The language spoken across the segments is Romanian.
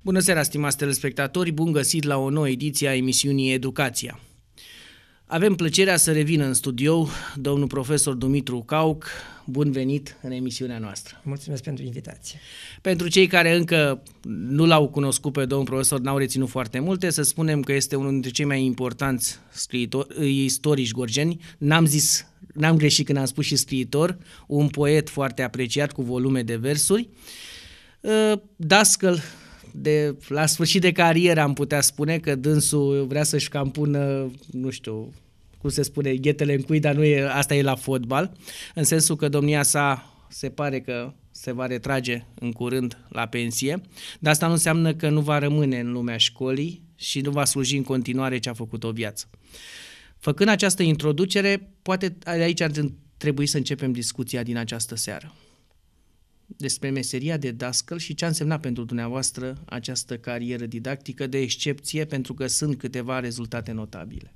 Bună seara, stimați telespectatori, bun găsit la o nouă ediție a emisiunii Educația. Avem plăcerea să revină în studio domnul profesor Dumitru Cauc. Bun venit în emisiunea noastră. Mulțumesc pentru invitație. Pentru cei care încă nu l-au cunoscut pe domnul profesor, n-au reținut foarte multe, să spunem că este unul dintre cei mai importanți istorici gorjeni. N-am greșit când am spus și scriitor, un poet foarte apreciat cu volume de versuri. Dascăl, la sfârșit de carieră am putea spune că dânsul vrea să-și cam pună, nu știu, cum se spune, ghetele în cui, dar nu e, asta e la fotbal, în sensul că domnia sa se pare că se va retrage în curând la pensie, dar asta nu înseamnă că nu va rămâne în lumea școlii și nu va sluji în continuare ce a făcut o viață. Făcând această introducere, poate aici ar trebui să începem discuția din această seară despre meseria de dascăl și ce a însemnat pentru dumneavoastră această carieră didactică de excepție, pentru că sunt câteva rezultate notabile.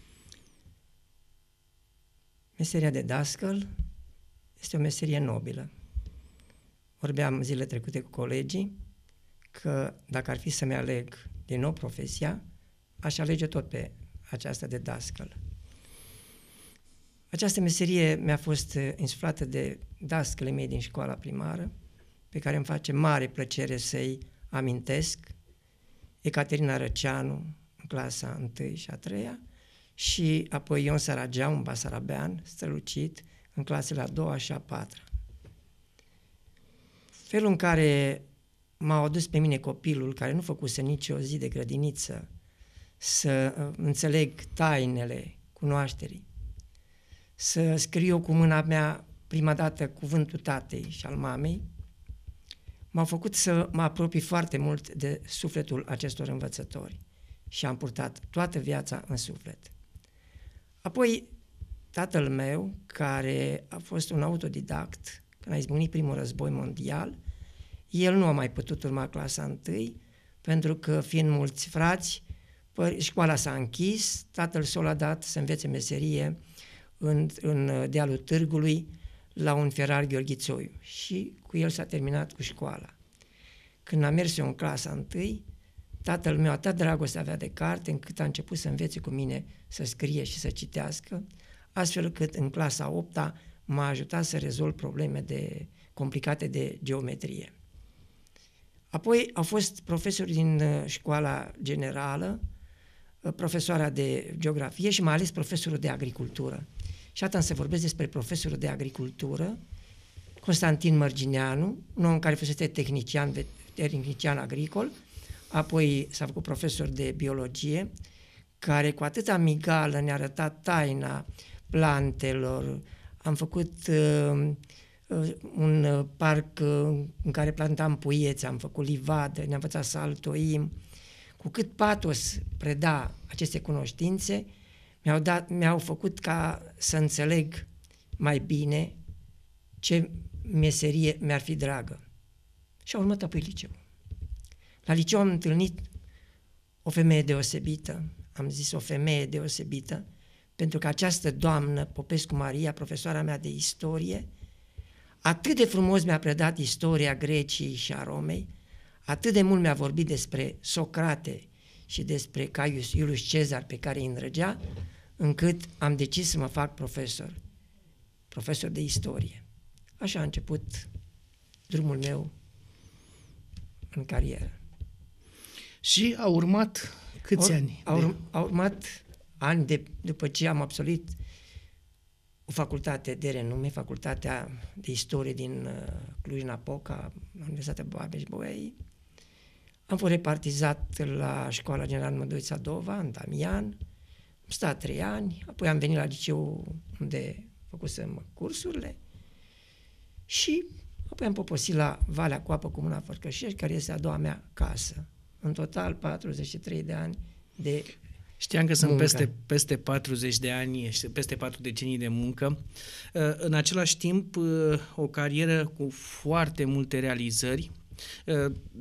Meseria de dascăl este o meserie nobilă. Vorbeam zilele trecute cu colegii că dacă ar fi să-mi aleg din nou profesia, aș alege tot pe aceasta de dascăl. Această meserie mi-a fost insuflată de dascălii mei din școala primară, pe care îmi face mare plăcere să-i amintesc, Ecaterina Răceanu, în clasa 1 și a 3-a, și apoi Ion Saragea, un basarabean strălucit, în clasele a 2-a și a 4-a. Felul în care m-au adus pe mine copilul, care nu făcuse nicio zi de grădiniță, să înțeleg tainele cunoașterii, să scriu cu mâna mea prima dată cuvântul tatei și al mamei, m-au făcut să mă apropii foarte mult de sufletul acestor învățători și am purtat toată viața în suflet. Apoi, tatăl meu, care a fost un autodidact, când a izbucnit primul război mondial, el nu a mai putut urma clasa 1, pentru că, fiind mulți frați, școala s-a închis, tatăl s-a l-a dat să învețe meserie în dealul Târgului, la un ferrar Gheorghițoiu, și cu el s-a terminat cu școala. Când am mers eu în clasa 1, tatăl meu atât dragoste avea de carte, încât a început să învețe cu mine să scrie și să citească, astfel cât în clasa 8-a m-a ajutat să rezolv probleme complicate de geometrie. Apoi au fost profesori din școala generală, profesoara de geografie și mai ales profesorul de agricultură. Și atunci se vorbesc despre profesorul de agricultură, Constantin Mărgineanu, un om care fusese tehnician agricol, apoi s-a făcut profesor de biologie, care cu atâta migală ne-a arătat taina plantelor. Am făcut un parc în care plantam puieți, am făcut livadă, ne-a învățat să altoim. Cu cât patos preda aceste cunoștințe, mi-au făcut ca să înțeleg mai bine ce meserie mi-ar fi dragă. Și au urmat apoi liceu. La liceu am întâlnit o femeie deosebită, am zis o femeie deosebită, pentru că această doamnă, Popescu Maria, profesoara mea de istorie, atât de frumos mi-a predat istoria Greciei și a Romei, atât de mult mi-a vorbit despre Socrate și despre Caius Iulius Cezar, pe care îi îndrăgea, încât am decis să mă fac profesor de istorie. Așa a început drumul meu în carieră. Și a urmat câți ani? Au urmat ani după ce am absolvit o facultate de renume, Facultatea de Istorie din Cluj-Napoca, Universitatea Babeș-Bolyai. Am fost repartizat la Școala Generală Măduița Dova, în Damian. Am stat 3 ani, apoi am venit la liceu unde făcusem cursurile și apoi am poposit la Valea cu apă Comuna Fărcășești, care este a doua mea casă. În total 43 de ani de Știam că muncă. Sunt peste 40 de ani, peste 4 decenii de muncă. În același timp, o carieră cu foarte multe realizări.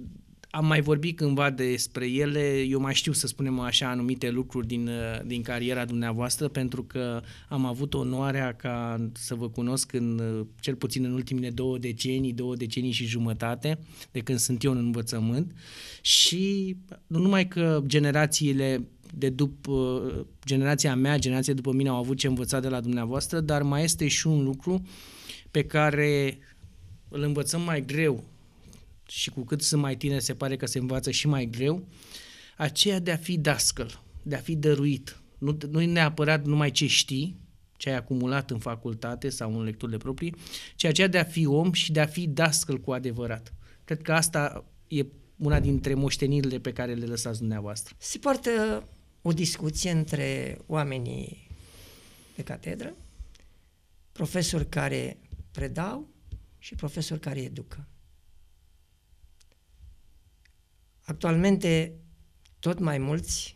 am mai vorbit cândva despre ele, eu mai știu, să spunem așa, anumite lucruri din cariera dumneavoastră, pentru că am avut onoarea ca să vă cunosc cel puțin în ultimele 2 decenii și jumătate, de când sunt eu în învățământ, și nu numai că generațiile de după generația mea, generația după mine au avut ce învăța de la dumneavoastră, dar mai este și un lucru pe care îl învățăm mai greu și cu cât sunt mai tineri se pare că se învață și mai greu, aceea de a fi dascăl, de a fi dăruit. Nu e neapărat numai ce știi, ce ai acumulat în facultate sau în lecturile proprii, ci aceea de a fi om și de a fi dascăl cu adevărat. Cred că asta e una dintre moștenirile pe care le lăsați dumneavoastră. Se poartă o discuție între oamenii de catedră, profesori care predau și profesori care educă. Actualmente, tot mai mulți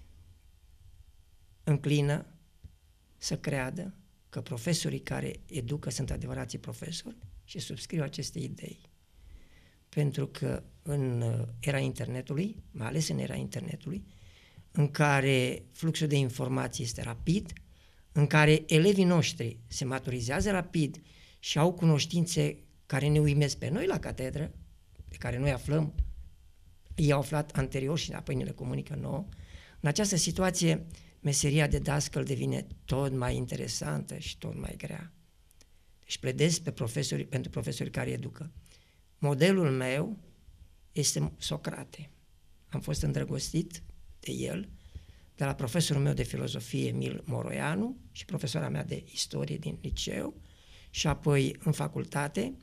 înclină să creadă că profesorii care educă sunt adevărații profesori și subscriu aceste idei. Pentru că în era internetului, mai ales în era internetului, în care fluxul de informații este rapid, în care elevii noștri se maturizează rapid și au cunoștințe care ne uimesc pe noi la catedră, pe care noi aflăm, ei au aflat anterior și apoi ne le comunică nouă. În această situație, meseria de dascăl devine tot mai interesantă și tot mai grea. Deci pledez pentru profesorii care educă. Modelul meu este Socrate. Am fost îndrăgostit de el, de la profesorul meu de filozofie, Emil Moroianu, și profesora mea de istorie din liceu, și apoi în facultate.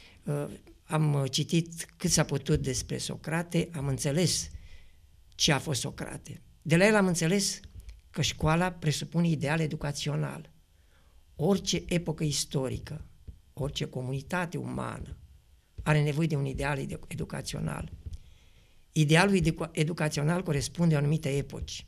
Am citit cât s-a putut despre Socrate, am înțeles ce a fost Socrate. De la el am înțeles că școala presupune ideal educațional. Orice epocă istorică, orice comunitate umană are nevoie de un ideal educațional. Idealul educațional corespunde anumite epoci.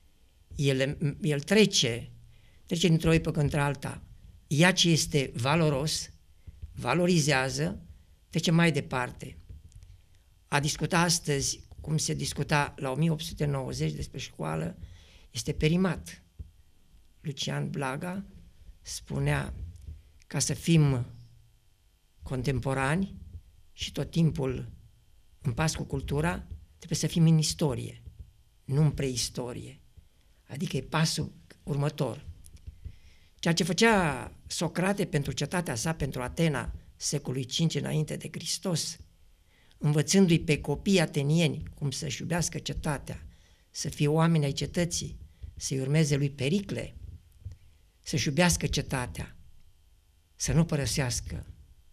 El trece dintr-o epocă într-alta. Ia ce este valoros, valorizează, trece mai departe. A discuta astăzi, cum se discuta la 1890 despre școală, este perimat. Lucian Blaga spunea, ca să fim contemporani și tot timpul în pas cu cultura, trebuie să fim în istorie, nu în preistorie. Adică e pasul următor. Ceea ce făcea Socrate pentru cetatea sa, pentru Atena, secolului V înainte de Hristos, învățându-i pe copiii atenieni cum să-și iubească cetatea, să fie oameni ai cetății, să-i urmeze lui Pericle, să-și iubească cetatea, să nu părăsească.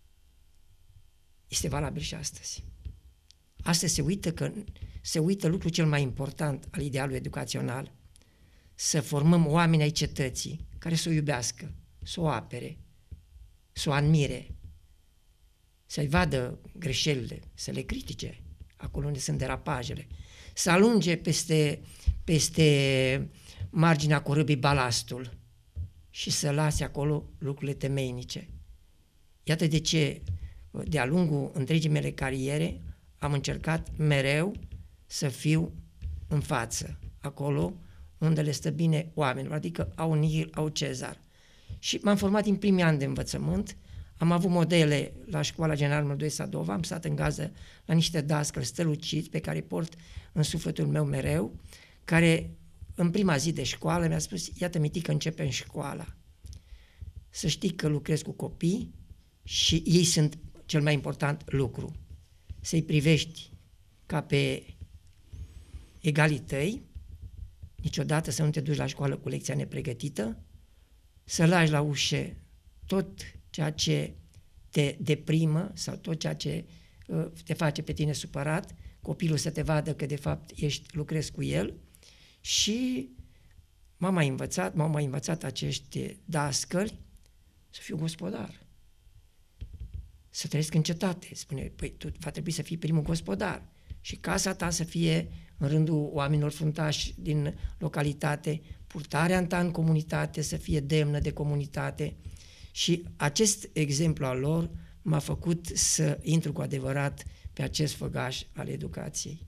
Este valabil și astăzi. Astăzi se uită lucrul cel mai important al idealului educațional, să formăm oameni ai cetății care să o iubească, să o apere, să o admire, să-i vadă greșelile, să le critique acolo unde sunt derapajele, să alunge peste marginea corăbii balastul și să lase acolo lucrurile temeinice. Iată de ce, de-a lungul întregii mele cariere, am încercat mereu să fiu în față, acolo unde le stă bine oamenilor, adică au nihil, au Cezar. Și m-am format din primii ani de învățământ, am avut modele la Școala Generală Mădoi Sadova, am stat în gază la niște dascăli străluciți pe care îi port în sufletul meu mereu, care în prima zi de școală mi-a spus, iată Mitică, începem școala. Să știi că lucrez cu copii și ei sunt cel mai important lucru. Să-i privești ca pe egalii tăi, niciodată să nu te duci la școală cu lecția nepregătită, să lași la ușă tot ceea ce te deprimă sau tot ceea ce te face pe tine supărat, copilul să te vadă că de fapt lucrezi cu el. Și m-au mai învățat acești dascăli să fiu gospodar, să trăiesc în cetate. Spune, păi tu va trebui să fii primul gospodar și casa ta să fie în rândul oamenilor fruntași din localitate, purtarea ta în comunitate să fie demnă de comunitate. Și acest exemplu al lor m-a făcut să intru cu adevărat pe acest făgaș al educației.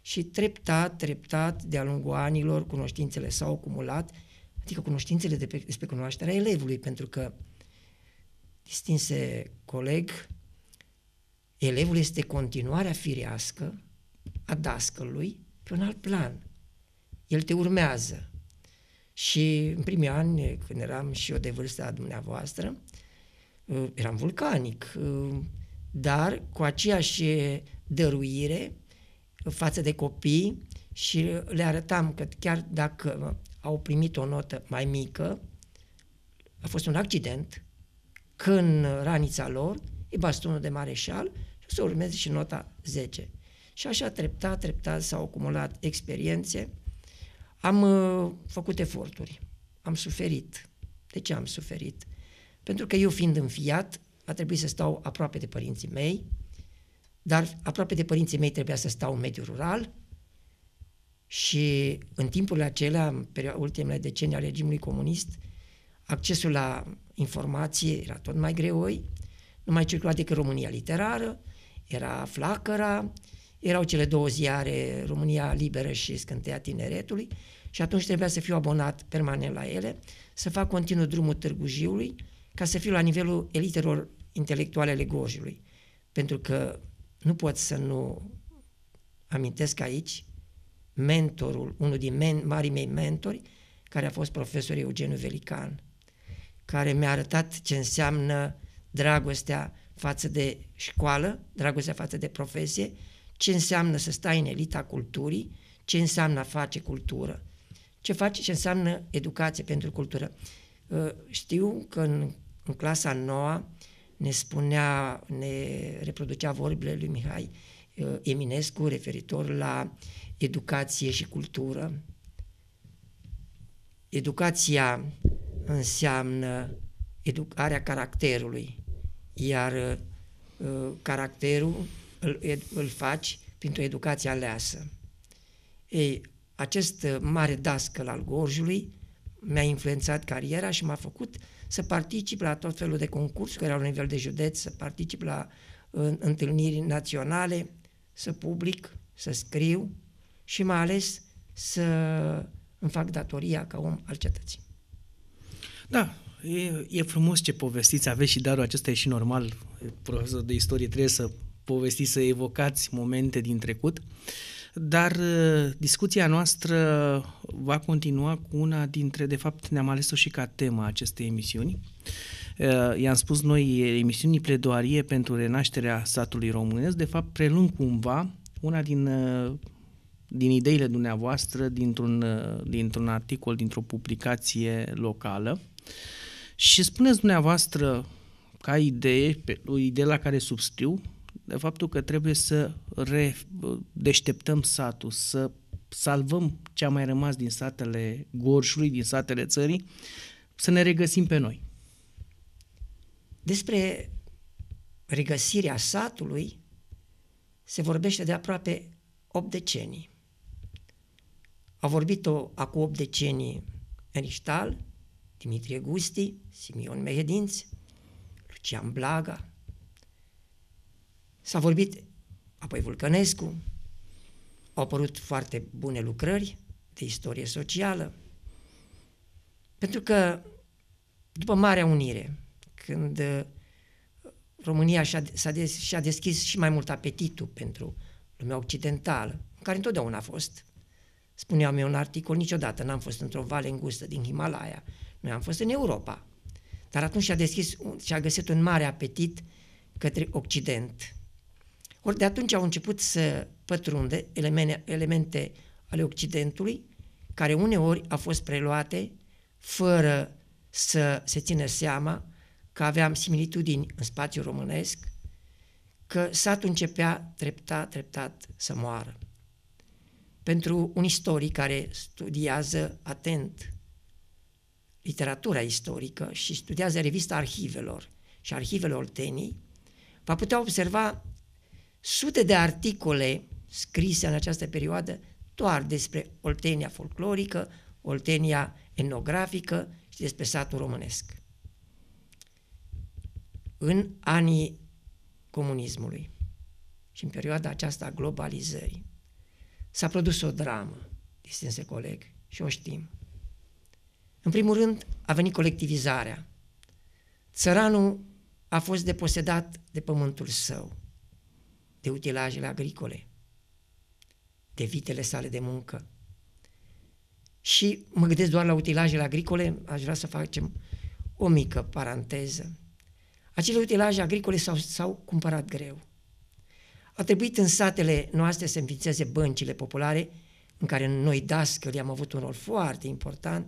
Și treptat, de-a lungul anilor, cunoștințele s-au acumulat, adică cunoștințele despre cunoașterea elevului, pentru că, distinse coleg, elevul este continuarea firească a dascălui pe un alt plan. El te urmează. Și în primii ani, când eram și eu de vârsta dumneavoastră, eram vulcanic, dar cu aceeași dăruire față de copii și le arătam că chiar dacă au primit o notă mai mică, a fost un accident, că în ranița lor e bastonul de mareșal și o să urmeze și nota 10. Și așa treptat s-au acumulat experiențe. Am făcut eforturi, am suferit. De ce am suferit? Pentru că eu, fiind înfiat, a trebuit să stau aproape de părinții mei, dar aproape de părinții mei trebuia să stau în mediul rural și în timpurile acelea, în ultimele decenii ale regimului comunist, accesul la informație era tot mai greoi, nu mai circula decât România Literară, era Flacăra, erau cele două ziare, România Liberă și Scânteia Tineretului, și atunci trebuia să fiu abonat permanent la ele, să fac continuu drumul Târgu Jiului, ca să fiu la nivelul elitelor intelectuale ale Gorjului. Pentru că nu pot să nu amintesc aici mentorul, unul din marii mei mentori, care a fost profesorul Eugeniu Velican, care mi-a arătat ce înseamnă dragostea față de școală, dragostea față de profesie, ce înseamnă să stai în elita culturii, ce înseamnă a face cultură, ce înseamnă educație pentru cultură. Știu că în clasa 9 ne reproducea vorbile lui Mihai Eminescu referitor la educație și cultură. Educația înseamnă educarea caracterului, iar caracterul îl faci printr-o educație aleasă. Ei, acest mare dascăl al Gorjului mi-a influențat cariera și m-a făcut să particip la tot felul de concursuri care erau la nivel de județ, să particip la întâlniri naționale, să public, să scriu și mai ales să îmi fac datoria ca om al cetății. Da, e frumos ce povestiți, aveți și darul acesta, e și normal, profesor de istorie, trebuie să povestiți, să evocați momente din trecut, dar discuția noastră va continua cu una dintre, de fapt ne-am ales-o și ca tema acestei emisiuni. I-am spus noi emisiunii Pledoarie pentru renașterea satului românesc, de fapt prelung cumva una din ideile dumneavoastră dintr-un articol, dintr-o publicație locală și spuneți dumneavoastră ca idee, o idee la care subscriu, de faptul că trebuie să deșteptăm satul, să salvăm ce a mai rămas din satele Gorjului, din satele țării, să ne regăsim pe noi. Despre regăsirea satului se vorbește de aproape 8 decenii. Au vorbit-o acum 8 decenii Erichtal, Dimitrie Gusti, Simion Mehedinț, Lucian Blaga. S-a vorbit apoi Vulcănescu, au apărut foarte bune lucrări de istorie socială, pentru că după Marea Unire, când România și-a deschis și mai mult apetitul pentru lumea occidentală, care întotdeauna a fost. Spuneam eu în articol, niciodată n-am fost într-o vale îngustă din Himalaya, noi am fost în Europa, dar atunci și-a găsit un mare apetit către Occident. Ori de atunci au început să pătrunde elemente ale Occidentului, care uneori au fost preluate fără să se țină seama că aveam similitudini în spațiul românesc, că satul începea treptat să moară. Pentru un istoric care studiază atent literatura istorică și studiază revista Arhivelor și Arhivele Olteniei, va putea observa sute de articole scrise în această perioadă doar despre Oltenia folclorică, Oltenia etnografică și despre satul românesc. În anii comunismului și în perioada aceasta a globalizării, S-a produs o dramă, distinse coleg, și o știm. În primul rând a venit colectivizarea. Țăranul a fost deposedat de pământul său, de utilajele agricole, de vitele sale de muncă. Și mă gândesc doar la utilajele agricole, aș vrea să facem o mică paranteză. Acele utilaje agricole s-au cumpărat greu. A trebuit în satele noastre să înființeze băncile populare, în care noi, dascăli, am avut un rol foarte important,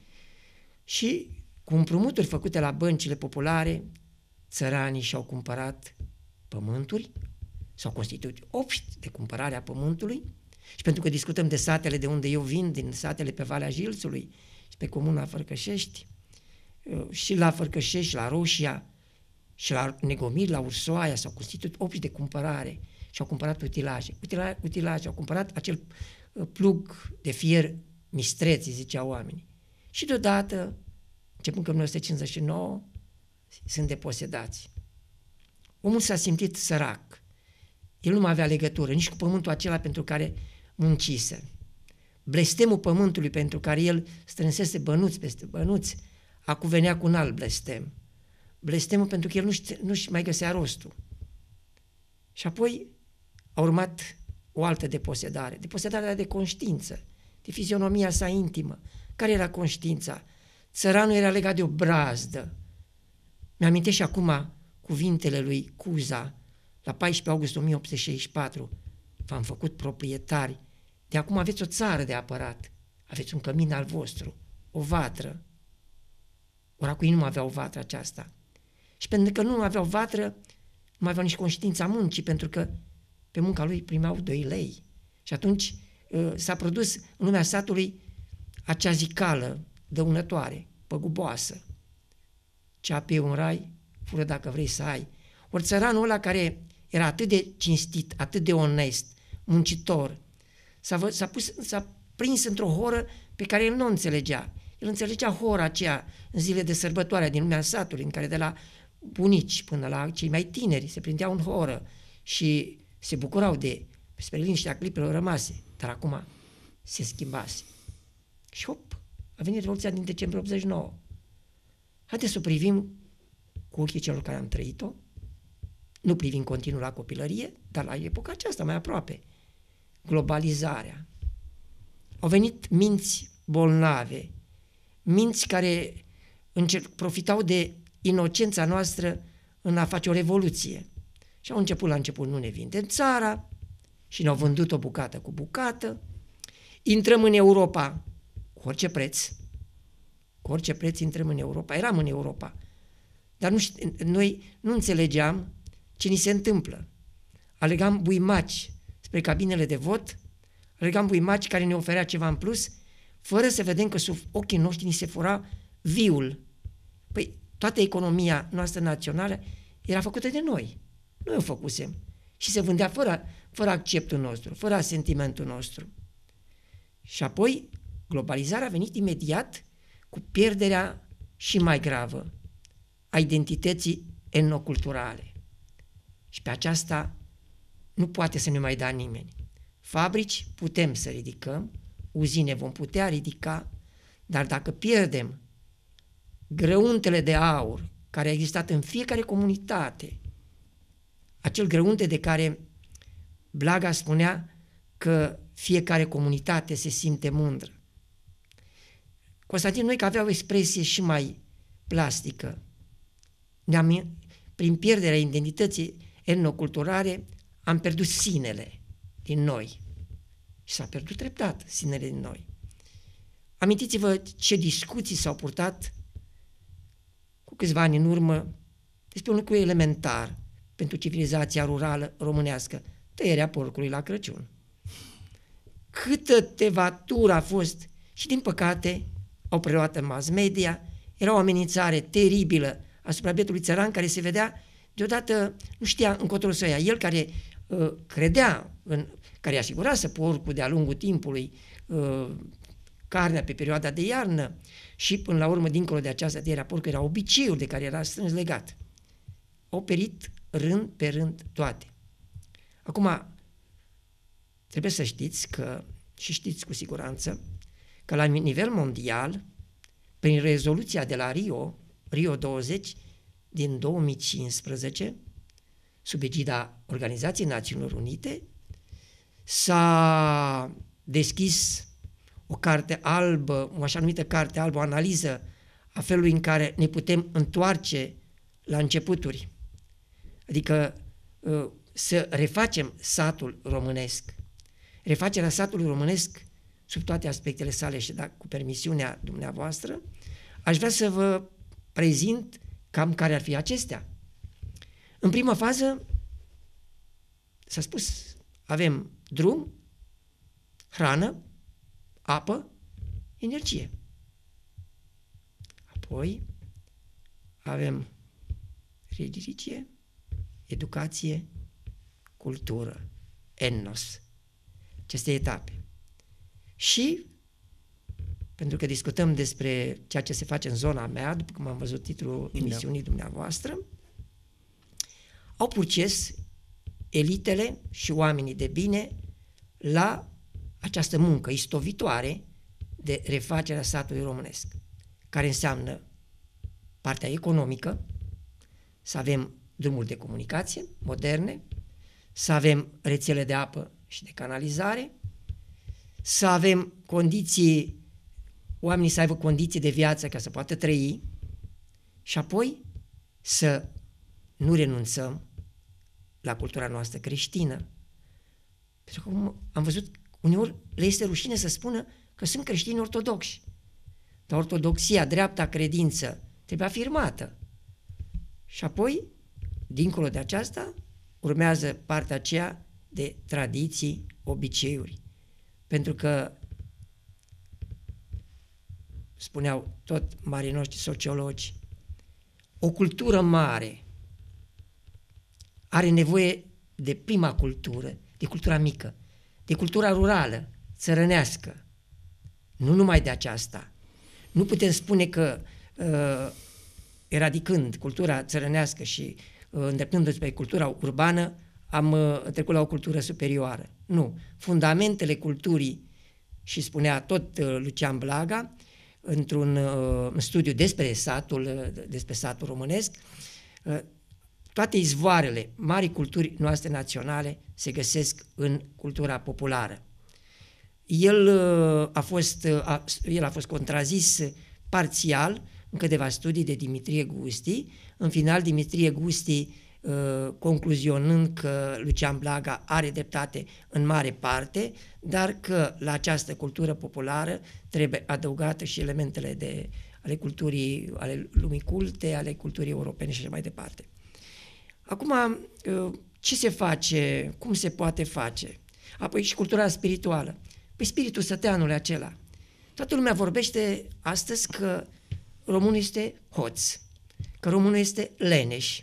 și cu împrumuturi făcute la băncile populare, țăranii și-au cumpărat pământuri, s-au constituit obști de cumpărare a pământului. Și pentru că discutăm de satele de unde eu vin, din satele pe Valea Jilțului și pe comuna Fărcășești, și la Fărcășești, și la Roșia, și la Negomir, la Ursoaia, s-au constituit obști de cumpărare și au cumpărat utilaje, au cumpărat acel plug de fier mistreț, ziceau oamenii. Și deodată, începând cu 1959, sunt deposedați. Omul s-a simțit sărac. El nu mai avea legătură nici cu pământul acela pentru care muncise. Blestemul pământului pentru care el strânsese bănuți peste bănuți, acum venea cu un alt blestem. Blestemul pentru că el nu-și mai găsea rostul. Și apoi a urmat o altă deposedare, deposedarea de conștiință, de fizionomia sa intimă. Care era conștiința? Țăranul era legat de o brazdă. Mi-amintesc și acum cuvintele lui Cuza, la 14 august 1864, v-am făcut proprietari, de acum aveți o țară de apărat, aveți un cămin al vostru, o vatră. Oracui nu mai aveau vatră aceasta. Și pentru că nu aveau vatră, nu mai aveau nici conștiința muncii, pentru că pe munca lui primeau 2 lei. Și atunci s-a produs în lumea satului acea zicală dăunătoare, păguboasă. Ce apei un rai, fură dacă vrei să ai. Ori țăranul ăla care era atât de cinstit, atât de onest, muncitor, s-a prins într-o horă pe care el nu o înțelegea. El înțelegea hora aceea în zile de sărbătoare din lumea satului, în care de la bunici până la cei mai tineri se prindeau în horă și se bucurau de spre liniștea clipelor rămase. Dar acum se schimbase. Și hop, a venit Revoluția din decembrie 89. Haideți să o privim cu ochii celor care am trăit-o, nu privim continuu la copilărie, dar la epoca aceasta mai aproape. Globalizarea. Au venit minți bolnave, minți care profitau de inocența noastră în a face o revoluție. Și au început la început, nu ne vindem țara, și ne-au vândut-o bucată cu bucată. Intrăm în Europa cu orice preț. Cu orice preț intrăm în Europa. Eram în Europa. Dar noi nu înțelegeam ce ni se întâmplă. Alegam buimaci spre cabinele de vot, alegam buimaci care ne oferea ceva în plus, fără să vedem că sub ochii noștri ni se fura viul. Păi toată economia noastră națională era făcută de noi. Noi o făcusem. Și se vândea fără acceptul nostru, fără asentimentul nostru. Și apoi globalizarea a venit imediat cu pierderea și mai gravă a identității etnoculturale. Și pe aceasta nu poate să ne mai dea nimeni. Fabrici putem să ridicăm, uzine vom putea ridica, dar dacă pierdem grăuntele de aur care a existat în fiecare comunitate, acel grăunte de care Blaga spunea că fiecare comunitate se simte mândră. Constantin Noica avea o expresie și mai plastică. Prin pierderea identității etnoculturale am pierdut sinele din noi. Și s-a pierdut treptat sinele din noi. Amintiți-vă ce discuții s-au purtat cu câțiva ani în urmă despre un lucru elementar pentru civilizația rurală românească, tăierea porcului la Crăciun. Câtă tevatură a fost și, din păcate, au preluat în mass media, era o amenințare teribilă asupra bietului țăran care se vedea, deodată nu știa încotro să ia. El care credea, care asigurase porcul de-a lungul timpului, carnea pe perioada de iarnă și, până la urmă, dincolo de această tăierea porcului, era obiceiul de care era strâns legat. Au perit rând pe rând toate. Acum, trebuie să știți că, și știți cu siguranță, că la nivel mondial, prin rezoluția de la Rio 20 din 2015, sub egida Organizației Națiunilor Unite, s-a deschis o carte albă, o așa numită carte albă, o analiză a felului în care ne putem întoarce la începuturi. Adică să refacem satul românesc. Refacerea satului românesc sub toate aspectele sale și cu permisiunea dumneavoastră, aș vrea să vă prezint cam care ar fi acestea. În prima fază, s-a spus, avem drum, hrană, apă, energie. Apoi avem religie, educație, cultură, etnos. Aceste etape. Și, pentru că discutăm despre ceea ce se face în zona mea, după cum am văzut titlul emisiunii dumneavoastră, au proces elitele și oamenii de bine la această muncă istovitoare de refacerea satului românesc, care înseamnă partea economică, să avem drumuri de comunicație moderne, să avem rețele de apă și de canalizare, să avem condiții, oamenii să aibă condiții de viață ca să poată trăi și apoi să nu renunțăm la cultura noastră creștină. Pentru că am văzut, uneori le este rușine să spună că sunt creștini ortodoxi. Dar ortodoxia, dreapta credință, trebuie afirmată. Și apoi, dincolo de aceasta, urmează partea aceea de tradiții, obiceiuri. Pentru că, spuneau tot marii noștri sociologi, o cultură mare are nevoie de prima cultură, de cultura mică, de cultura rurală, țărănească. Nu numai de aceasta. Nu putem spune că eradicând cultura țărănească și îndreptându-se pe cultura urbană, am trecut la o cultură superioară. Nu. Fundamentele culturii, și spunea tot Lucian Blaga, într-un studiu despre satul românesc, toate izvoarele marii culturi noastre naționale se găsesc în cultura populară. El a fost contrazis parțial în câteva studii de Dimitrie Gusti. În final, Dimitrie Gusti, concluzionând că Lucian Blaga are dreptate în mare parte, dar că la această cultură populară trebuie adăugată și elementele ale culturii, ale lumii culte, ale culturii europene și așa mai departe. Acum, ce se face, cum se poate face? Apoi și cultura spirituală. Păi spiritul săteanului acela. Toată lumea vorbește astăzi că românul este hoț, că românul este leneș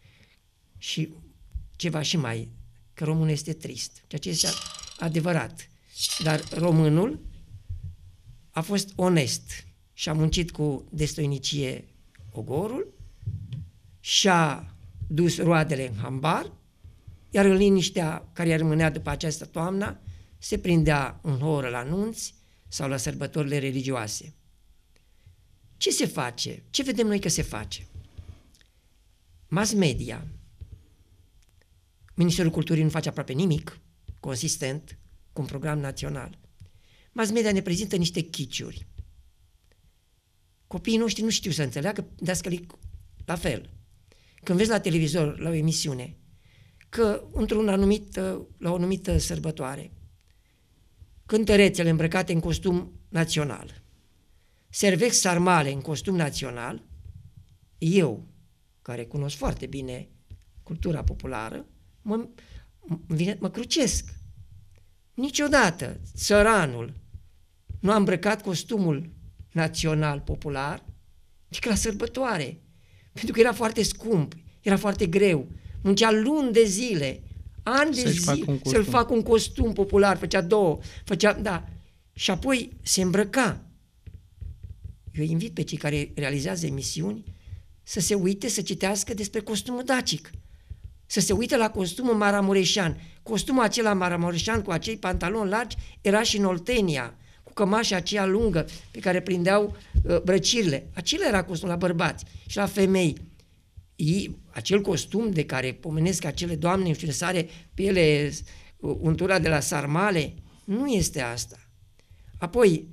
și ceva și mai, că românul este trist, ceea ce este adevărat. Dar românul a fost onest și a muncit cu destoinicie ogorul și-a dus roadele în hambar, iar în liniștea care rămânea după această toamnă se prindea în horă la nunți sau la sărbătorile religioase. Ce se face? Ce vedem noi că se face? Mass media, Ministerul Culturii nu face aproape nimic consistent cu un program național. Mass media ne prezintă niște chiciuri. Copiii noștri nu știu să înțeleagă, dascălii la fel. Când vezi la televizor, la o emisiune, că la o anumită sărbătoare, cântărețele îmbrăcate în costum național, servesc sarmale în costum național, eu, care cunosc foarte bine cultura populară, mă crucesc. Niciodată țăranul nu a îmbrăcat costumul național popular decât la sărbătoare, pentru că era foarte scump, era foarte greu, muncea luni de zile, ani de zile să-l facă un costum popular, da, și apoi se îmbrăca. Eu invit pe cei care realizează emisiuni să se uite, să citească despre costumul dacic, să se uite la costumul maramureșan. Costumul acela maramureșan cu acei pantaloni largi era și în Oltenia, cu cămașa aceea lungă pe care prindeau brăcirile. Acela era costumul la bărbați și la femei. Acel costum de care pomenesc acele doamne, știu, sare pe ele untura de la sarmale, nu este asta. Apoi,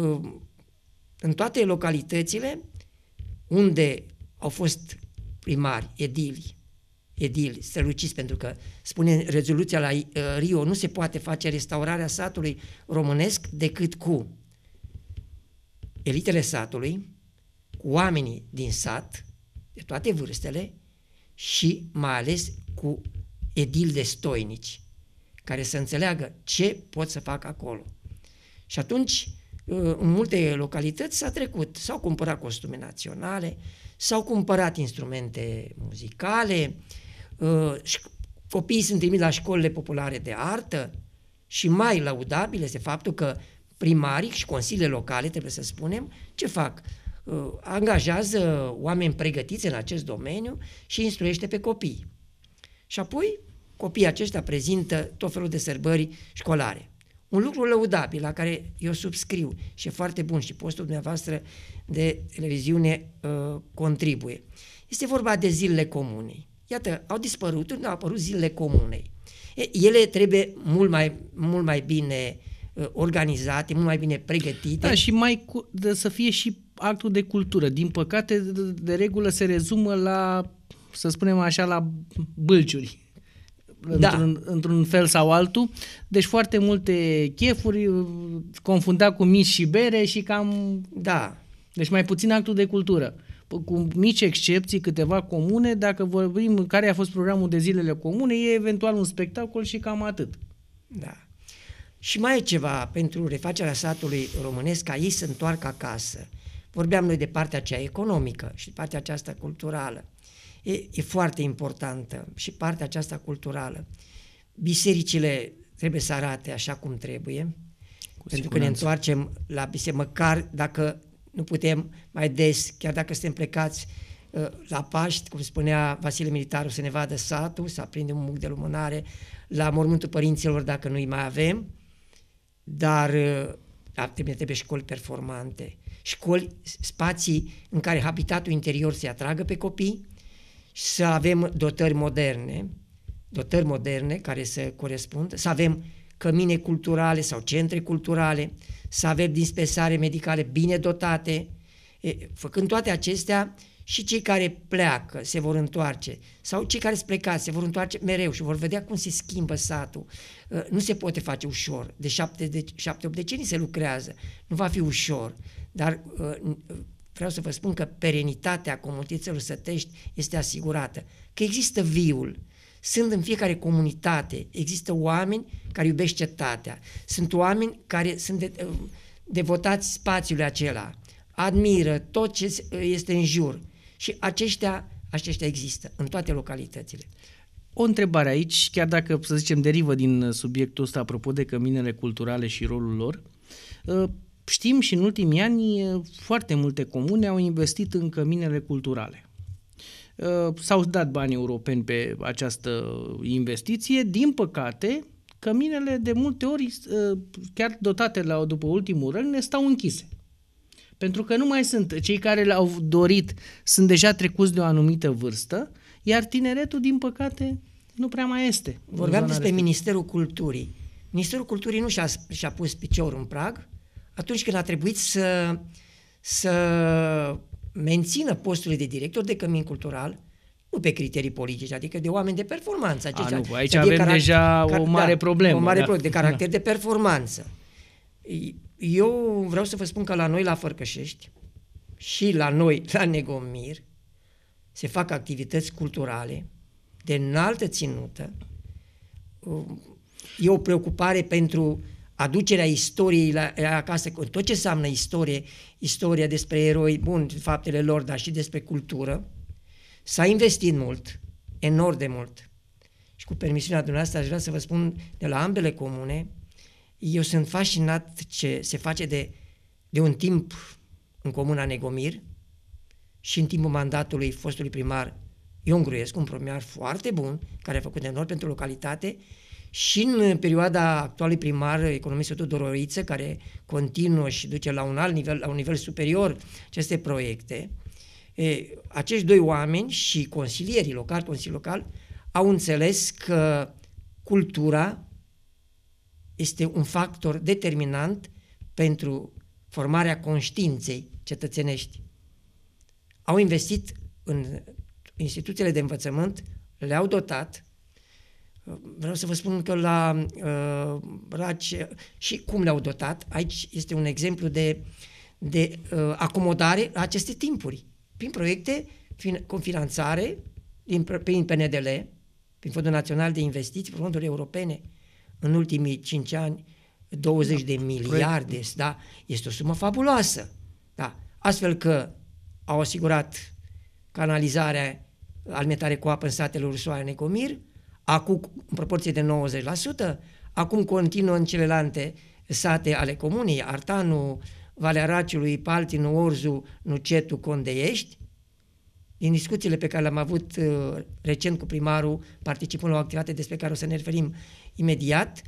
în toate localitățile unde au fost primari, edili, străluciți, pentru că spune rezoluția la Rio, nu se poate face restaurarea satului românesc decât cu elitele satului, cu oamenii din sat, de toate vârstele și mai ales cu edili destoinici, care să înțeleagă ce pot să facă acolo. Și atunci, în multe localități s-a trecut, s-au cumpărat costume naționale, s-au cumpărat instrumente muzicale, copiii sunt trimiși la școlile populare de artă și mai laudabil este faptul că primarii și consiliile locale, trebuie să spunem, ce fac? Angajează oameni pregătiți în acest domeniu și instruiește pe copii. Și apoi copiii aceștia prezintă tot felul de sărbări școlare. Un lucru lăudabil la care eu subscriu și e foarte bun și postul dumneavoastră de televiziune contribuie. Este vorba de zilele comunei. Iată, au dispărut, au apărut zilele comunei. Ele trebuie mult mai bine organizate, mult mai bine pregătite. Da, și să fie și actul de cultură. Din păcate, de regulă se rezumă la, să spunem așa, la bâlciuri. Da. Într-un fel sau altul. Deci foarte multe chefuri confundat cu mici și bere și cam... Da. Deci mai puțin actul de cultură. Cu mici excepții, câteva comune, dacă vorbim care a fost programul de zilele comune, e eventual un spectacol și cam atât. Da. Și mai e ceva pentru refacerea satului românesc, ca ei să întoarcă acasă. Vorbeam noi de partea aceea economică și de partea aceasta culturală. E foarte importantă și partea aceasta culturală. Bisericile trebuie să arate așa cum trebuie, pentru că ne întoarcem la biserică, măcar dacă nu putem mai des, chiar dacă suntem plecați la Paști, cum spunea Vasile Militaru, să ne vadă satul, să aprindem un muc de lumânare la mormântul părinților dacă nu-i mai avem, dar trebuie școli performante, școli, spații în care habitatul interior se atragă pe copii, să avem dotări moderne care să corespundă, să avem cămine culturale sau centre culturale, să avem dispensare medicale bine dotate. Făcând toate acestea, și cei care pleacă se vor întoarce sau cei care sunt plecați se vor întoarce mereu și vor vedea cum se schimbă satul. Nu se poate face ușor. De 7-8 decenii se lucrează. Nu va fi ușor. Dar vreau să vă spun că perenitatea comunităților sătești este asigurată. Că există viul. Sunt în fiecare comunitate, există oameni care iubesc cetatea, sunt oameni care sunt devotați spațiului acela, admiră tot ce este în jur și aceștia există în toate localitățile. O întrebare aici, chiar dacă, să zicem, derivă din subiectul ăsta, apropo de căminele culturale și rolul lor, știm și în ultimii ani foarte multe comune au investit în căminele culturale. S-au dat bani europeni pe această investiție. Din păcate, căminele de multe ori, chiar dotate după ultimul rând, ne stau închise. Pentru că nu mai sunt. Cei care le-au dorit sunt deja trecuți de o anumită vârstă, iar tineretul, din păcate, nu prea mai este. Vorbeam despre Ministerul Culturii. Ministerul Culturii nu și-a pus piciorul în prag atunci când a trebuit să mențină posturile de director de cămin cultural, nu pe criterii politice, adică de oameni de performanță. Aici avem deja o mare problemă. O mare problemă de caracter de performanță. Eu vreau să vă spun că la noi la Fărcășești și la noi la Negomir se fac activități culturale de înaltă ținută. E o preocupare pentru aducerea istoriei la acasă, tot ce înseamnă istoria despre eroi, bun, faptele lor, dar și despre cultură. S-a investit mult, enorm de mult. Și cu permisiunea dumneavoastră aș vrea să vă spun de la ambele comune, eu sunt fascinat ce se face de un timp în comuna Negomir și în timpul mandatului fostului primar Ion Gruiescu, un primar foarte bun, care a făcut enorm pentru localitate, și în perioada actualului primar, economistul Tudor Oriță, care continuă și duce la un alt nivel, la un nivel superior aceste proiecte, acești doi oameni și consilierii locali, Consiliul Local, au înțeles că cultura este un factor determinant pentru formarea conștiinței cetățenești. Au investit în instituțiile de învățământ, le-au dotat. Vreau să vă spun că la Raci și cum le-au dotat, aici este un exemplu de acomodare la aceste timpuri, prin proiecte cu finanțare, prin PNDL, prin Fondul Național de Investiții, fonduri europene, în ultimii 5 ani, 20 de miliarde, da? Este o sumă fabuloasă. Da? Astfel că au asigurat canalizarea, alimentare cu apă în satele Ursoaia, Negomir, acum în proporție de 90%, acum continuă în celelalte sate ale comunei, Artanu, Valea Raciului, Paltinu, Orzu, Nucetu, Condeiești. Din discuțiile pe care le-am avut recent cu participând la o activitate despre care o să ne referim imediat,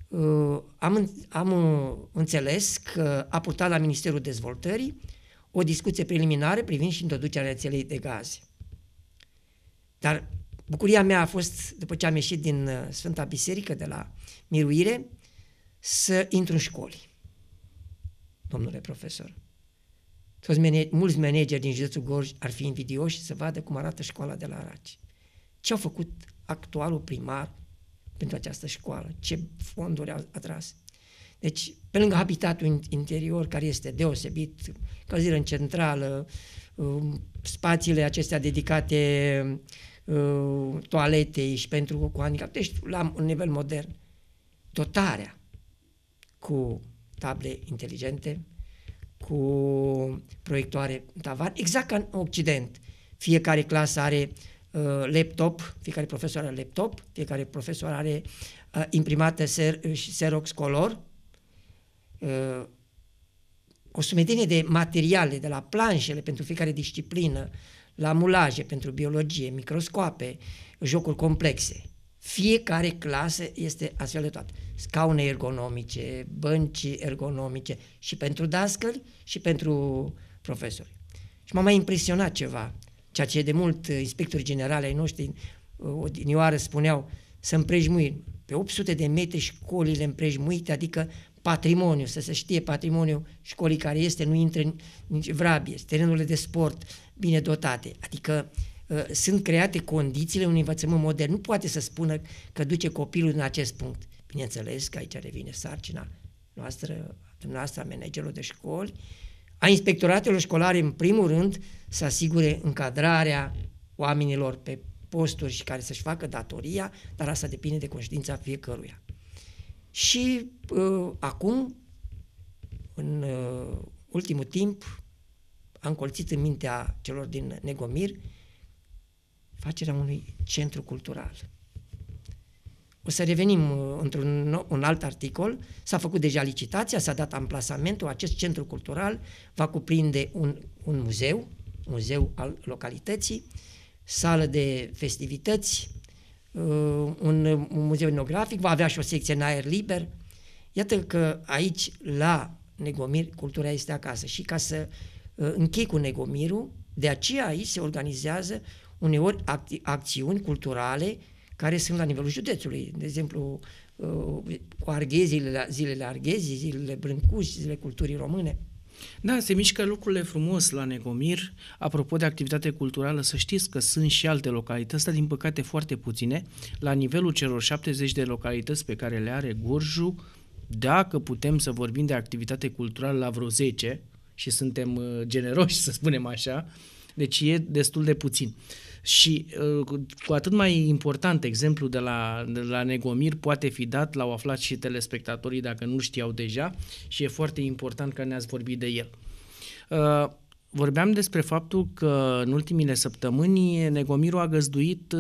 am înțeles că a purtat la Ministerul Dezvoltării o discuție preliminară privind și introducerea rețelei de gaze. Dar bucuria mea a fost, după ce am ieșit din Sfânta Biserică, de la Miruire, să intru în școli. Domnule profesor, mulți manageri din județul Gorj ar fi invidioși să vadă cum arată școala de la Raci. Ce au făcut actualul primar pentru această școală? Ce fonduri a tras? Deci, pe lângă habitatul interior, care este deosebit, călzire în centrală, spațiile acestea dedicate toaletei și pentru cu handicap, deci la un nivel modern, dotarea cu table inteligente, cu proiectoare tavan, exact ca în Occident. Fiecare clasă are laptop, fiecare profesor are laptop, fiecare profesor are imprimată Xerox Color, o sumedenie de materiale, de la planșele pentru fiecare disciplină, la mulaje pentru biologie, microscoape, jocuri complexe. Fiecare clasă este astfel de toată. Scaune ergonomice, bănci ergonomice și pentru dascăli și pentru profesori. Și m-a mai impresionat ceva, ceea ce de mult inspectorii generali ai noștri odinioară spuneau, să împrejmuim pe 800 de metri școlile împrejmuite, adică patrimoniu, să se știe patrimoniul școlii care este, nu intră nici vrabie, terenurile de sport bine dotate, adică sunt create condițiile unui învățământ modern. Nu poate să spună că duce copilul în acest punct. Bineînțeles că aici revine sarcina noastră, a managerilor de școli, a inspectoratelor școlare, în primul rând, să asigure încadrarea oamenilor pe posturi și care să-și facă datoria, dar asta depinde de conștiința fiecăruia. Și acum, în ultimul timp, am colțit în mintea celor din Negomir facerea unui centru cultural. O să revenim într-un alt articol. S-a făcut deja licitația, s-a dat amplasamentul. Acest centru cultural va cuprinde un muzeu al localității, sală de festivități, un muzeu etnografic, va avea și o secție în aer liber. Iată că aici, la Negomir, cultura este acasă. Și ca să închei cu Negomirul, de aceea aici se organizează uneori acțiuni culturale care sunt la nivelul județului. De exemplu, cu arghezi, zilele arghezi, zilele brâncuși, zilele culturii române. Da, se mișcă lucrurile frumos la Negomir. Apropo de activitate culturală, să știți că sunt și alte localități, dar din păcate foarte puține. La nivelul celor 70 de localități pe care le are Gorjul, dacă putem să vorbim de activitate culturală la vreo 10, și suntem generoși, să spunem așa, deci e destul de puțin. Și cu atât mai important exemplu de la Negomir poate fi dat, l-au aflat și telespectatorii dacă nu știau deja și e foarte important că ne-ați vorbit de el. Vorbeam despre faptul că în ultimile săptămâni Negomirul a găzduit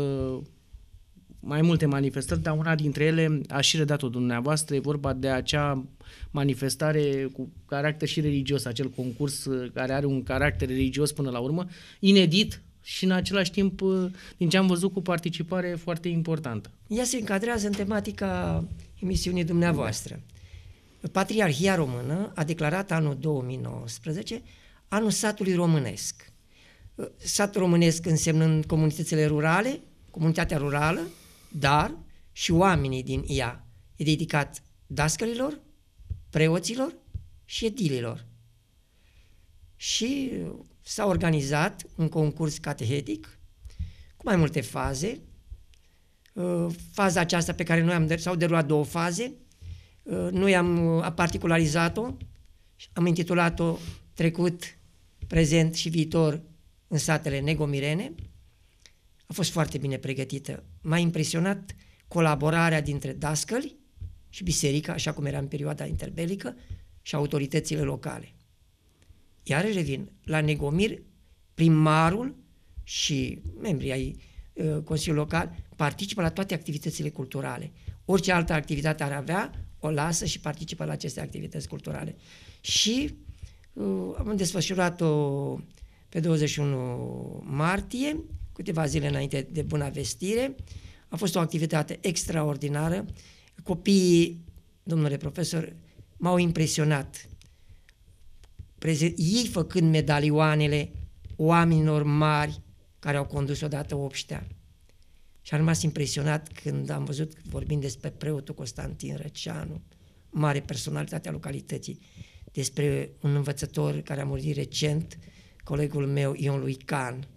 mai multe manifestări, dar una dintre ele a și redat-o dumneavoastră, e vorba de acea manifestare cu caracter și religios, acel concurs care are un caracter religios până la urmă, inedit, și în același timp, din ce am văzut, cu participare foarte importantă. Ea se încadrează în tematica emisiunii dumneavoastră. Patriarhia Română a declarat anul 2019 anul satului românesc. Satul românesc însemnând comunitățile rurale, comunitatea rurală, dar și oamenii din ea. E dedicat dascălilor, preoților și edililor. Și s-a organizat un concurs catehetic cu mai multe faze. Faza aceasta pe care noi s-au derulat 2 faze. Noi am particularizat-o, am intitulat-o Trecut, Prezent și Viitor în satele negomirene. A fost foarte bine pregătită. M-a impresionat colaborarea dintre dascăli și biserica, așa cum era în perioada interbelică, și autoritățile locale. Iar revin, la Negomir, primarul și membrii ai Consiliului Local participă la toate activitățile culturale. Orice altă activitate ar avea, o lasă și participă la aceste activități culturale. Și am desfășurat-o pe 21 martie, câteva zile înainte de Buna Vestire. A fost o activitate extraordinară. Copiii, domnule profesor, m-au impresionat. Ei făcând medalioanele oamenilor mari care au condus odată obștea. Și am rămas impresionat când am văzut, vorbind despre preotul Constantin Răceanu, mare personalitate a localității, despre un învățător care a murit recent, colegul meu Ion lui Can.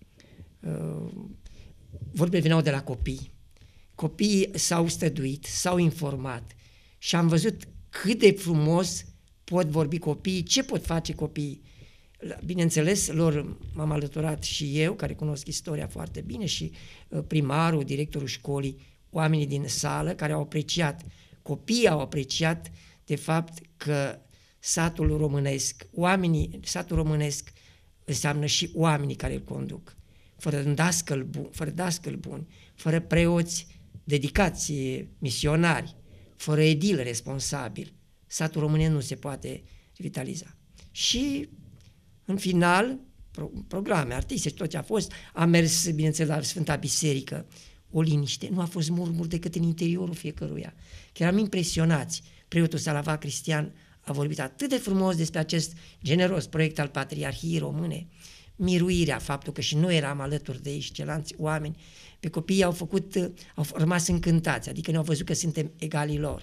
Vorbele veneau de la copii. Copiii s-au străduit, s-au informat și am văzut cât de frumos pot vorbi copiii, ce pot face copiii. Bineînțeles, lor m-am alăturat și eu, care cunosc istoria foarte bine, și primarul, directorul școlii, oamenii din sală care au apreciat, copiii au apreciat de fapt că satul românesc, satul românesc înseamnă și oamenii care îl conduc. Fără dascăl buni, fără preoți dedicați misionari, fără edil responsabil, satul românesc nu se poate revitaliza. Și în final, programe artistice, tot ce a fost, a mers, bineînțeles, la Sfânta Biserică, o liniște, nu a fost murmur decât în interiorul fiecăruia. Că eram impresionați. Preotul Salava Cristian a vorbit atât de frumos despre acest generos proiect al Patriarhiei Române, miruirea, faptul că și noi eram alături de ei și ceilalți oameni. Pe copiii au rămas încântați, adică ne-au văzut că suntem egalii lor.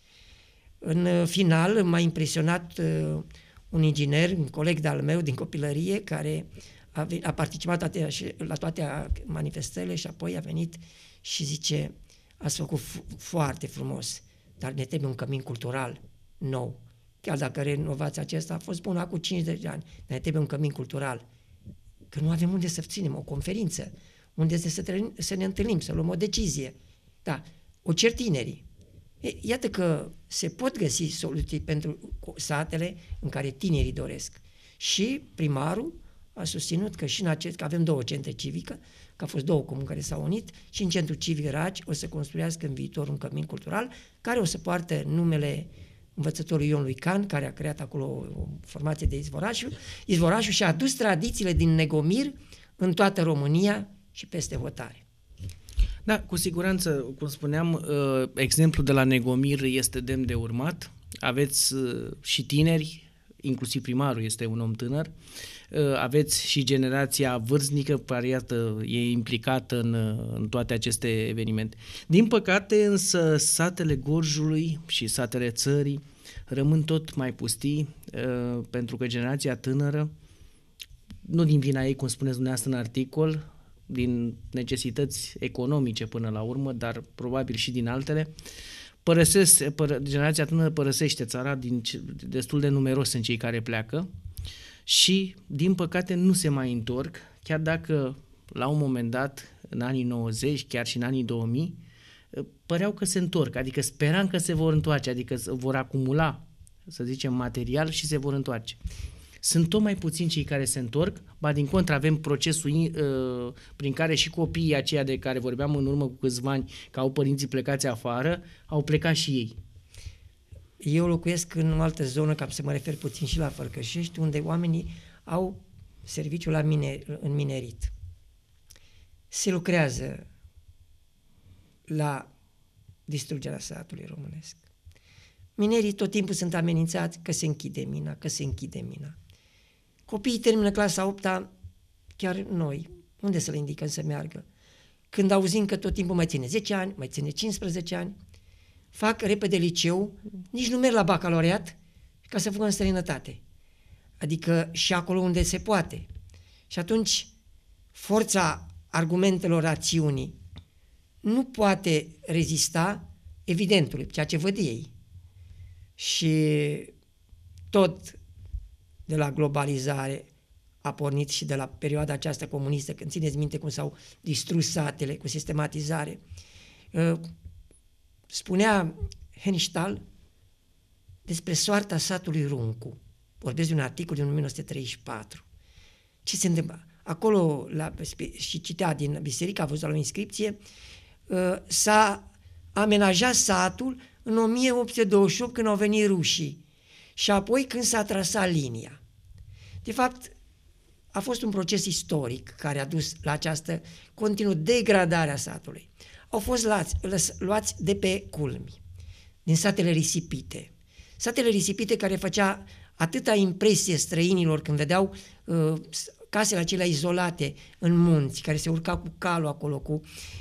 În final m-a impresionat un inginer, un coleg de-al meu din copilărie, care a participat la toate manifestările și apoi a venit și zice: ați făcut foarte frumos, dar ne trebuie un cămin cultural nou. Chiar dacă renovația acesta a fost bună acum 50 de ani, dar ne trebuie un cămin cultural. Că nu avem unde să ținem o conferință, unde să ne întâlnim, să luăm o decizie. Da, o cer tinerii. Iată că se pot găsi soluții pentru satele în care tinerii doresc. Și primarul a susținut că și în că avem 2 centre civică, că au fost 2 comuni care s-au unit, și în centrul civic Raci o să construiască în viitor un cămin cultural care o să poartă numele învățătorului Ion lui Can, care a creat acolo o formație de Izvorașul și a adus tradițiile din Negomir în toată România și peste hotare. Da, cu siguranță, cum spuneam, exemplul de la Negomir este demn de urmat. Aveți și tineri, inclusiv primarul este un om tânăr, aveți și generația vârstnică care, iată, e implicată în toate aceste evenimente. Din păcate, însă, satele Gorjului și satele țării rămân tot mai pustii, pentru că generația tânără, nu din vina ei, cum spuneți dumneavoastră în articol, din necesități economice până la urmă, dar probabil și din altele, generația tânără părăsește țara, destul de numeros sunt cei care pleacă și, din păcate, nu se mai întorc, chiar dacă la un moment dat, în anii 90, chiar și în anii 2000, păreau că se întorc, adică speram că se vor întoarce, adică vor acumula, să zicem, material și se vor întoarce. Sunt tot mai puțini cei care se întorc, ba din contră avem procesul prin care și copiii aceia de care vorbeam în urmă cu câțiva ani, că au părinții plecați afară, au plecat și ei. Eu locuiesc în o altă zonă, ca să mă refer puțin și la Fărcășești, unde oamenii au serviciu în minerit. se lucrează la distrugerea satului românesc. Minerii tot timpul sunt amenințați că se închide mina, că se închide mina. Copiii termină clasa 8-a, chiar noi, unde să le indicăm să meargă? Când auzim că tot timpul mai ține 10 ani, mai ține 15 ani, fac repede liceu, nici nu merg la bacalaureat ca să fugă în străinătate. Adică și acolo unde se poate. Și atunci forța argumentelor rațiunii nu poate rezista evidentului, ceea ce văd ei. Și tot de la globalizare a pornit și de la perioada aceasta comunistă, când țineți minte cum s-au distrus satele cu sistematizare. Spunea Hennightal despre soarta satului Runcu. Vorbesc de un articol din 1934. Ce se întâmplă? Acolo, și citea din biserică, a văzut la o inscripție, s-a amenajat satul în 1828 când au venit rușii și apoi când s-a trasat linia. De fapt, a fost un proces istoric care a dus la această continuă degradare a satului. Au fost luați de pe culmi, din satele risipite. Satele risipite care făcea atâta impresie străinilor când vedeau casele acelea izolate în munți, care se urca cu calul acolo.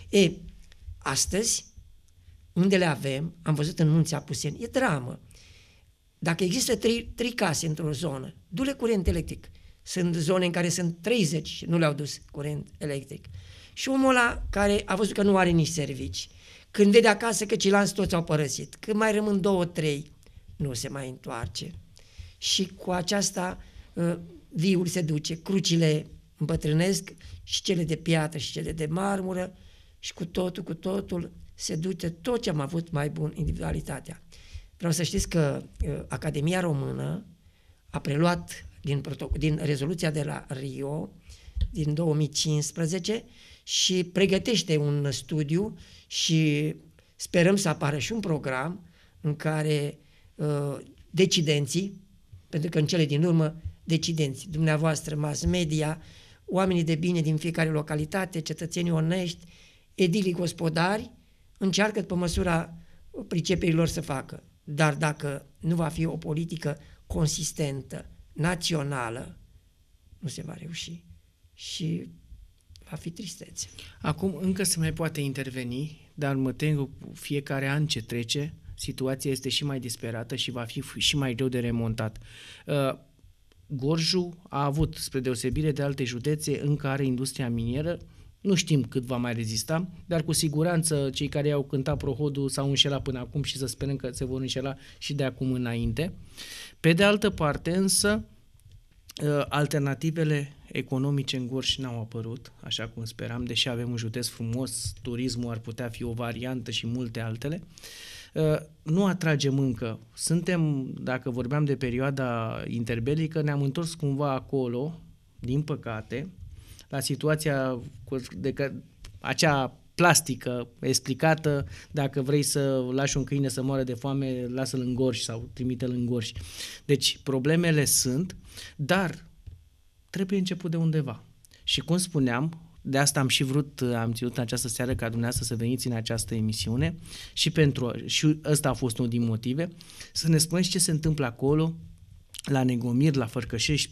Astăzi, unde le avem, am văzut în munții Apuseni, e dramă. Dacă există 3 case într-o zonă, du-le curent electric. Sunt zone în care sunt 30 și nu le-au dus curent electric. Și omul ăla care a văzut că nu are nici servici, când vede acasă că ceilalți toți au părăsit, când mai rămân 2-3, nu se mai întoarce. Și cu aceasta viul se duce, crucile îmbătrânesc și cele de piatră și cele de marmură și cu totul se duce tot ce am avut mai bun, individualitatea. Vreau să știți că Academia Română a preluat din rezoluția de la Rio din 2015 și pregătește un studiu și sperăm să apară și un program în care decidenții, pentru că în cele din urmă decidenții, dumneavoastră, mass media, oamenii de bine din fiecare localitate, cetățenii onești, edilii gospodari, încearcă pe măsura priceperilor să facă. Dar dacă nu va fi o politică consistentă, națională, nu se va reuși și va fi tristețe. Acum încă se mai poate interveni, dar mă tem că fiecare an ce trece, situația este și mai disperată și va fi și mai greu de remontat. Gorjul a avut, spre deosebire de alte județe în care industria minieră, nu știm cât va mai rezista, dar cu siguranță cei care au cântat prohodul s-au înșelat până acum și să sperăm că se vor înșela și de acum înainte. Pe de altă parte însă, alternativele economice în Gorj n-au apărut, așa cum speram, deși avem un județ frumos, turismul ar putea fi o variantă și multe altele. Nu atragem încă. Suntem, dacă vorbeam de perioada interbelică, ne-am întors cumva acolo, din păcate, la situația acea plastică explicată, dacă vrei să lași un câine să moară de foame, lasă-l în Gorj sau trimite-l în Gorj. Deci problemele sunt, dar trebuie început de undeva. Și cum spuneam, de asta am ținut în această seară ca dumneavoastră să veniți în această emisiune și ăsta a fost unul din motive, să ne spuneți ce se întâmplă acolo, la Negomir, la Fărcășești,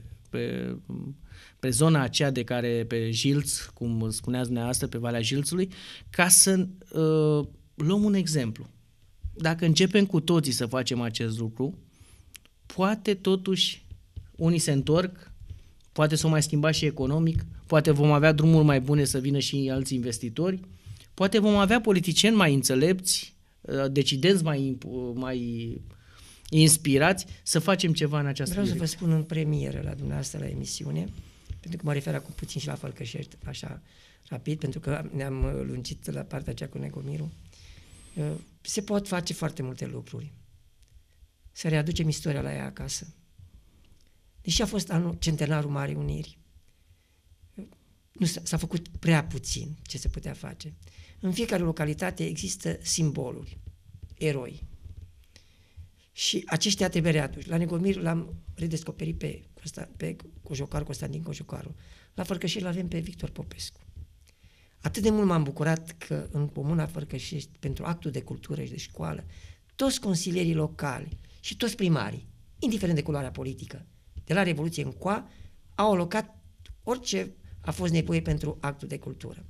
pe zona aceea de care, pe Jilț, cum spuneați dumneavoastră, pe Valea Jilțului, ca să luăm un exemplu. Dacă începem cu toții să facem acest lucru, poate totuși unii se întorc, poate s-o mai schimba și economic, poate vom avea drumuri mai bune să vină și alți investitori, poate vom avea politicieni mai înțelepți, decidenți mai inspirați să facem ceva în această direcție. Vreau să vă spun în premieră la dumneavoastră la emisiune, pentru că mă refer acum puțin și la Fălcășești, așa rapid, pentru că ne-am lungit la partea aceea cu Negomirul. Se pot face foarte multe lucruri. Să readucem istoria la ea acasă. Deși a fost anul centenarul Marii Uniri, nu s-a făcut prea puțin ce se putea face. În fiecare localitate există simboluri, eroi. Și aceștia trebuie readuși. La Negomir l-am redescoperit pe Constantin Cojocaru. La Fărcășești l-avem pe Victor Popescu. Atât de mult m-am bucurat că în Comuna Fărcășești, pentru actul de cultură și de școală, toți consilierii locali și toți primarii, indiferent de culoarea politică, de la Revoluție încoa, au alocat orice a fost nevoie pentru actul de cultură.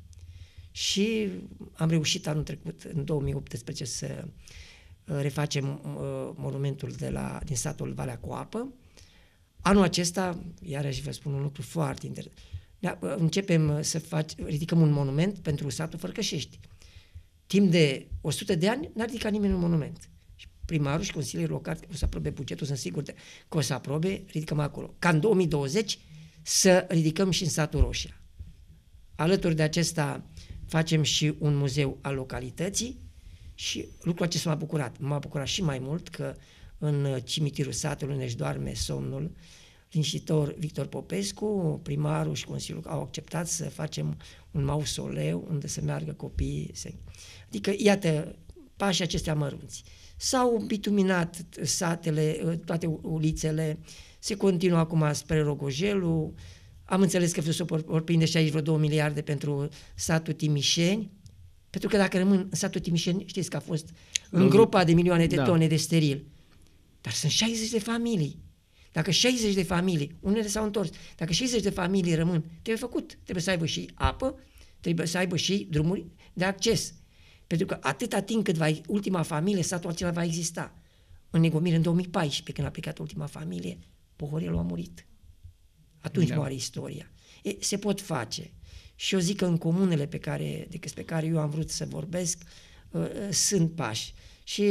Și am reușit anul trecut, în 2018, să refacem monumentul din satul Valea Coapă. Anul acesta, iarăși vă spun un lucru foarte interesant, începem ridicăm un monument pentru satul Fărcășești. Timp de 100 de ani n-a ridicat nimeni un monument. Și primarul și consilierul local o să aprobe bugetul, sunt sigur că o să aprobe, ridicăm acolo. Ca în 2020 să ridicăm și în satul Roșia. Alături de acesta facem și un muzeu al localității și lucrul acesta m-a bucurat și mai mult că în cimitirul satului unde își doarme somnul liniștitor Victor Popescu, primarul și consiliul au acceptat să facem un mausoleu unde să meargă copiii. Adică, iată, pașii acestea mărunți. S-au bituminat satele, toate ulițele, se continuă acum spre Rogojelu, am înțeles că vor prinde și aici vreo 2 miliarde pentru satul Timișeni, pentru că dacă rămân în satul Timișeni, știți că a fost îngropat de milioane de tone de steril. Dar sunt 60 de familii. Dacă 60 de familii, unele s-au întors, dacă 60 de familii rămân, trebuie să aibă și apă, trebuie să aibă și drumuri de acces. Pentru că atâta timp cât ultima familie, satul acela va exista. În Negomir, în 2014, când a plecat ultima familie, Pohorelul a murit. Atunci moare istoria. Se pot face. Și eu zic că în comunele despre care eu am vrut să vorbesc, sunt pași. Și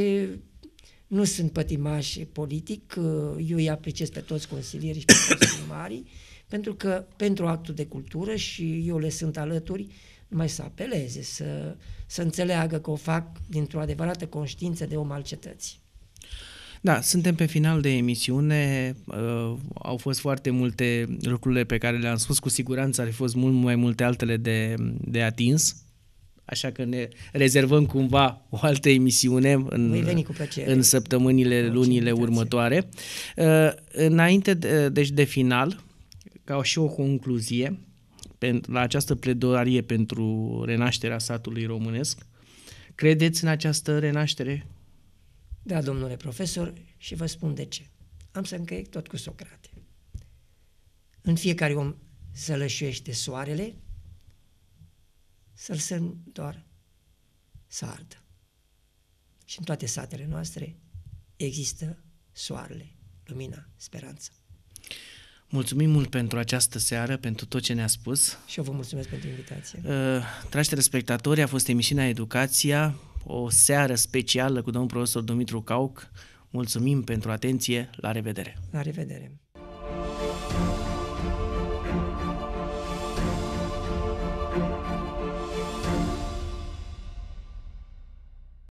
nu sunt pătimași politic, eu îi apreciez pe toți consilierii și pe toți primarii, pentru că pentru actul de cultură și eu le sunt alături, numai să apeleze, să înțeleagă că o fac dintr-o adevărată conștiință de om al cetății. Da, suntem pe final de emisiune, au fost foarte multe lucrurile pe care le-am spus, cu siguranță ar fi fost mult mai multe altele de atins, așa că ne rezervăm cumva o altă emisiune în săptămânile, lunile următoare. Înainte de final, ca și o concluzie, la această pledoarie pentru renașterea satului românesc, credeți în această renaștere? Da, domnule profesor, și vă spun de ce. Am să închei tot cu Socrate. În fiecare om sălășuiește soarele, să lăsăm doar să ardă. Și în toate satele noastre există soarele, lumina, speranța. Mulțumim mult pentru această seară, pentru tot ce ne-a spus. Și eu vă mulțumesc pentru invitație. Dragi telespectatori, a fost emisiunea Educația, o seară specială cu domnul profesor Dumitru Cauc. Mulțumim pentru atenție, la revedere! La revedere!